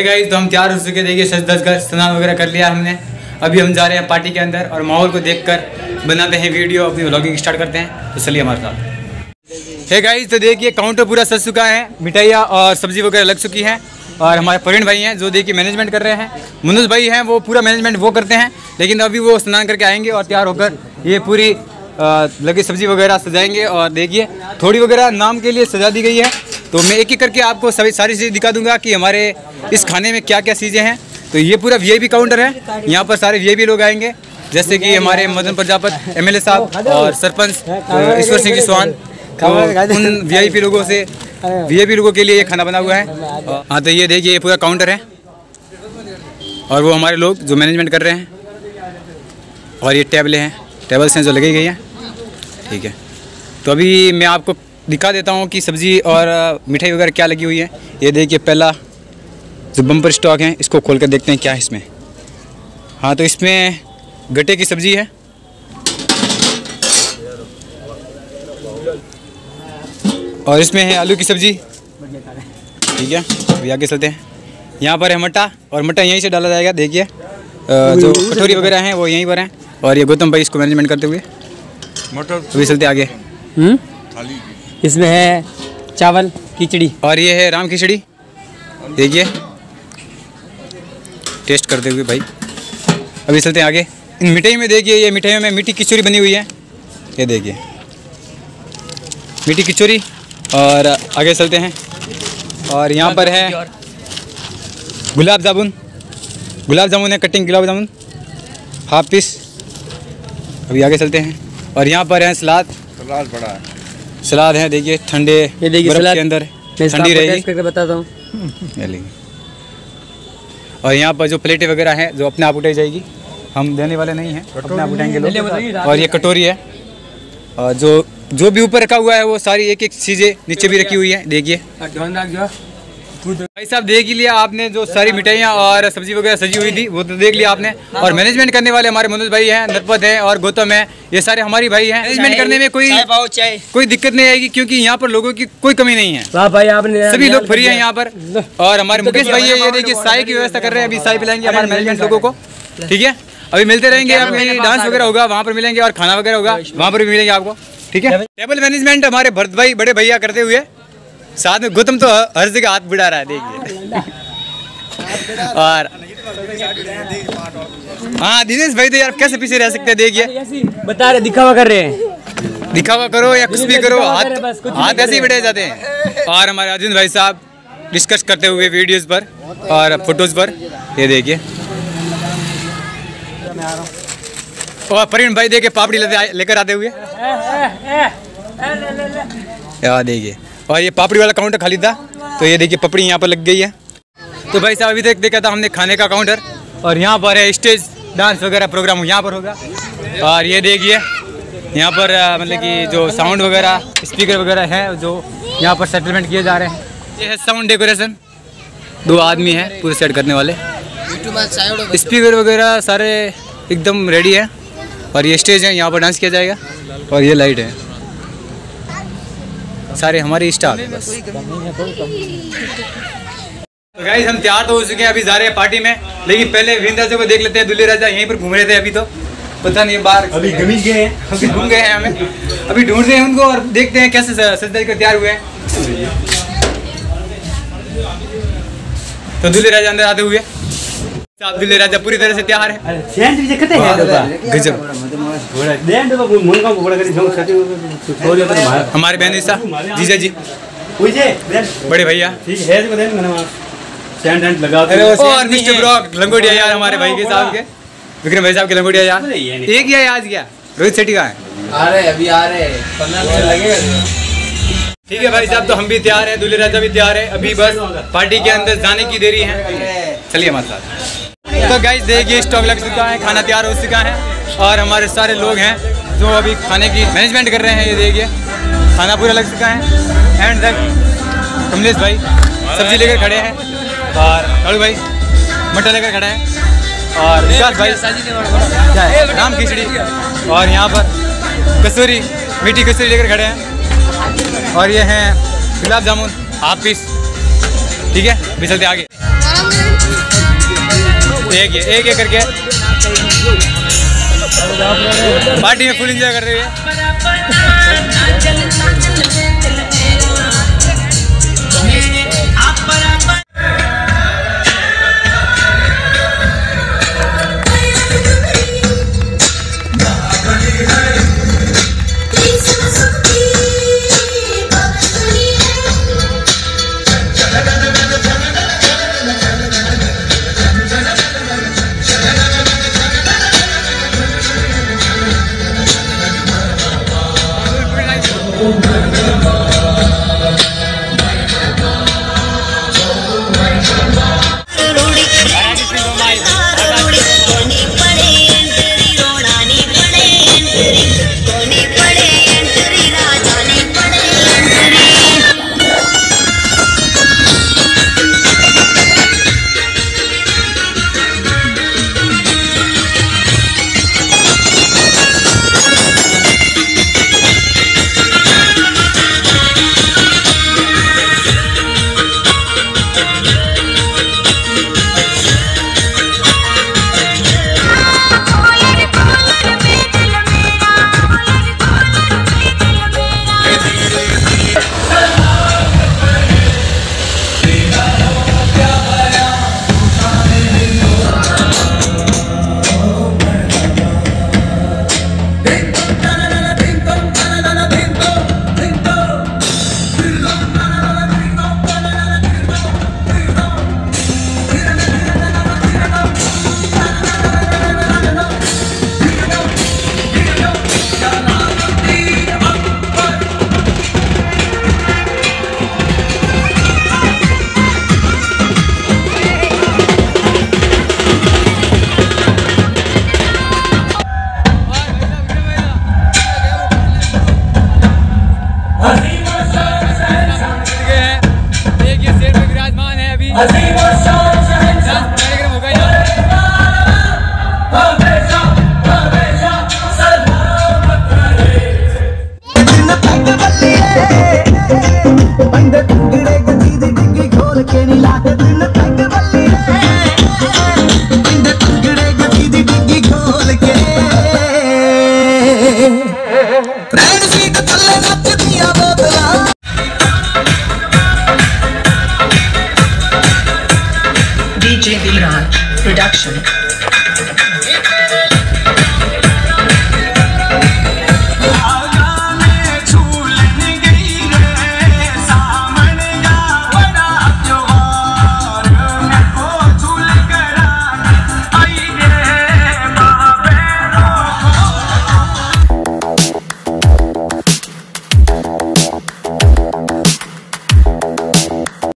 Hey guys, तो हम तैयार हो चुके, देखिए सज धज कर स्नान वगैरह कर लिया हमने। अभी हम जा रहे हैं पार्टी के अंदर और माहौल को देखकर बनाते हैं वीडियो, अपनी व्लॉगिंग स्टार्ट करते हैं। तो चलिए हमारे साथ। हे गाइस, तो देखिए काउंटर पूरा सज चुका है, मिठाइयाँ और सब्जी वगैरह लग चुकी है। और हमारे प्रवीण भाई हैं जो देखिए मैनेजमेंट कर रहे हैं। मनोज भाई हैं वो पूरा मैनेजमेंट वो करते हैं, लेकिन अभी वो स्नान करके आएंगे और तैयार होकर ये पूरी लगी सब्जी वगैरह सजाएंगे। और देखिए थोड़ी वगैरह नाम के लिए सजा दी गई है, तो मैं एक एक करके आपको सारी चीज़ें दिखा दूंगा कि हमारे इस खाने में क्या क्या चीज़ें हैं। तो ये पूरा वीआईपी काउंटर है, यहाँ पर सारे वीआईपी लोग आएंगे, जैसे कि हमारे मदन प्रजापत एमएलए साहब और सरपंच ईश्वर सिंह जी स्वान। तो उन वीआईपी लोगों से वीआईपी लोगों के लिए ये खाना बना हुआ है। हाँ, तो ये देखिए ये पूरा काउंटर है और वो हमारे लोग जो मैनेजमेंट कर रहे हैं। और ये टेबल्स हैं जो लगी गई हैं, ठीक है। तो अभी मैं आपको दिखा देता हूँ कि सब्ज़ी और मिठाई वगैरह क्या लगी हुई है। ये देखिए पहला जो बम्पर स्टॉक है, इसको खोल कर देखते हैं क्या है इसमें। हाँ, तो इसमें गट्टे की सब्ज़ी है, और इसमें है आलू की सब्ज़ी, ठीक है। अभी आगे चलते हैं। यहाँ पर है मट्टा, और मट्टा यहीं से डाला जाएगा। देखिए जो कटोरी वगैरह हैं वो यहीं पर हैं, और ये गौतम भाई इसको मैनेजमेंट करते हुए मटर। अभी चलते आगे। इसमें है चावल खिचड़ी, और ये है राम खिचड़ी। देखिए टेस्ट करते हुए भाई। अभी चलते हैं आगे। इन मिठाई में देखिए, ये मिठाइयों में मीठी किचौरी बनी हुई है, ये देखिए मीठी किचौरी। और आगे चलते हैं, और यहाँ पर है गुलाब जामुन है, cutting gulab jamun half piece. अभी आगे चलते हैं, और यहाँ पर है सलाद बड़ा है, सलाद है देखिए ठंडे, ये देखिए सलाद के अंदर ठंडी रहेगी, बताता हूँ। और यहाँ पर जो प्लेटें वगैरह हैं जो अपने आप उठाई जाएगी, हम देने वाले नहीं हैं, अपने आप उठाएंगे लोग। और ये कटोरी है, और जो भी ऊपर रखा हुआ है वो सारी एक एक चीज़ें नीचे भी रखी हुई है। देखिए भाई साहब, देख ही लिया आपने जो सारी मिठाइयाँ और सब्जी वगैरह सजी हुई थी, वो तो देख लिया आपने। और मैनेजमेंट करने वाले हमारे मनोज भाई हैं, नरपत है और गौतम है, ये सारे हमारी भाई हैं। मैनेजमेंट करने में कोई दिक्कत नहीं आएगी, क्योंकि यहाँ पर लोगों की कोई कमी नहीं है, सभी लोग फ्री हैं यहाँ पर। और हमारे मुकेश भाई है, ये देखिए चाय की व्यवस्था कर रहे हैं, अभी चाय पिलाएंगे हमारे मैनेजमेंट लोगों को, ठीक है। अभी मिलते रहेंगे, अभी डांस वगैरह होगा वहाँ पर मिलेंगे, और खाना वगैरह होगा वहाँ पर भी मिलेंगे आपको, ठीक है। टेबल मैनेजमेंट हमारे भरत भाई बड़े भैया करते हुए, साथ में गौतम तो हर जगह हाथ बढ़ा रहा है, देखिए। और हाँ, दिनेश भाई तो यार कैसे पीछे रह सकते हैं, देखिए बता रहे दिखावा कर रहे हैं, दिखावा करो या कुछ भी करो, हाथ ऐसे ही बढ़े जाते हैं। और हमारे अर्जुन भाई साहब डिस्कस करते हुए वीडियोस पर और फोटोज पर, ये देखिए। और प्रवीण भाई देखिए पापड़ी लेकर आते हुए, यार देखिए। और ये पापड़ी वाला काउंटर खाली था, तो ये देखिए पपड़ी यहाँ पर लग गई है। तो भाई साहब अभी तक देखा था हमने खाने का काउंटर, और यहाँ पर है स्टेज डांस वगैरह प्रोग्राम यहाँ पर होगा। और ये देखिए यहाँ पर मतलब कि जो साउंड वगैरह स्पीकर वगैरह हैं जो यहाँ पर सेटलमेंट किए जा रहे हैं। ये है साउंड डेकोरेशन, 2 आदमी हैं पूरे सेट करने वाले, स्पीकर वगैरह सारे एकदम रेडी है। और ये स्टेज है, यहाँ पर डांस किया जाएगा, और ये लाइट है, सारे हमारे स्टाफ है बस। तो गाइस हम तैयार तो हो चुके हैं, अभी जा रहे हैं पार्टी में, लेकिन पहले विंदाजों को देख लेते हैं। दूल्हे राजा यहीं पर घूम रहे थे, अभी तो पता नहीं बाहर अभी घूम गए हैं, हमें अभी ढूंढ रहे हैं उनको, और देखते हैं कैसे सज कर तैयार हुए हैं। तो दूल्हे राजा अंदर आते हुए, दूल्हे राजा पूरी तरह से तैयार है, गजब। हमारे बहन जीजा जी, बड़े भैया, और मिस्टर ब्रॉक लंगोटिया यार, हमारे भाई के साहब के विक्रम भाई साहब के लंगोटिया यार, एक ही है आज क्या, रोहित शेट्टी का है, अभी आ रहे 15 मिनट लगेगा, ठीक है भाई साहब। तो हम भी तैयार हैं, दूल्हे राजा भी तैयार है, अभी बस पार्टी के अंदर जाने की देरी है, चलिए हमारे साथ। तो गाइस देखिए स्टॉक लग चुका है, खाना तैयार हो चुका है, और हमारे सारे लोग हैं जो अभी खाने की मैनेजमेंट कर रहे हैं। ये देखिए खाना पूरा लग चुका है, एंड तक कमलेश भाई सब्जी लेकर खड़े हैं, और अड़ू भाई मटर लेकर खड़े हैं, और विकास भाई क्या है राम खिचड़ी, और यहाँ पर कसूरी मीठी कसूरी लेकर खड़े हैं, और ये हैं गुलाब जामुन हाफ पीस, ठीक है। भी चलते आगे। एक एक करके पार्टी में फुल एंजॉय कर रहे हैं। DJ Viraj Production.